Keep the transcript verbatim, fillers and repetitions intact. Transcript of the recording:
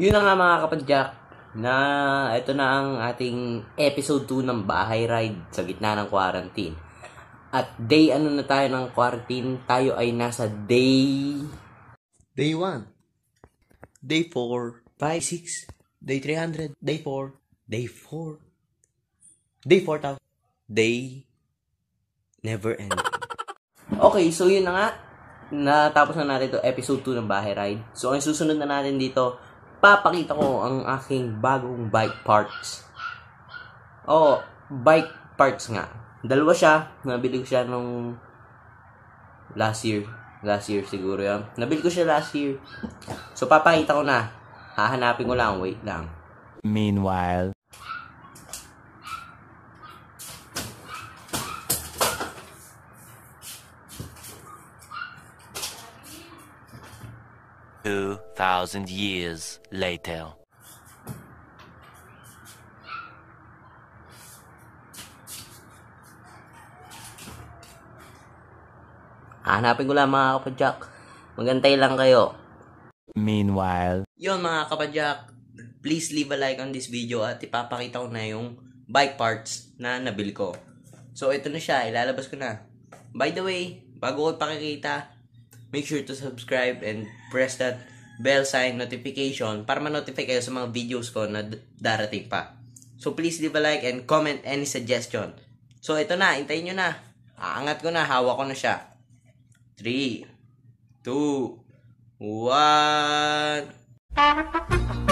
Yun na nga mga kapadyak, na ito na ang ating episode two ng bahay ride sa gitna ng quarantine. At day ano na tayo ng quarantine, tayo ay nasa day... Day one, day four, five, six, day three hundred, day four, day four, day four thousand, day never ending. Okay, so yun na nga, natapos na natin ito, episode two ng bahay ride. So ang susunod na natin dito, papakita ko ang aking bagong bike parts. Oh, bike parts nga. Dalawa siya. Nabili ko siya nung last year. Last year siguro yan. Nabili ko siya last year. So, papakita ko na. Hahanapin ko lang. Wait lang. Meanwhile. Two thousand years later. Hanapin ko lang mga kapadyak. Magantay lang kayo. Meanwhile. Yun mga kapadyak. Please leave a like on this video at ipapakita ko na yung bike parts na nabili ko. So ito na siya. Ilalabas ko na. By the way, bago ko pakikita, make sure to subscribe and press that bell sign notification para ma-notify kayo sa mga videos ko na darating pa. So please leave a like and comment any suggestion. So ito na, hintayin nyo na. Aangat ko na, hawak ko na siya. three, two, one.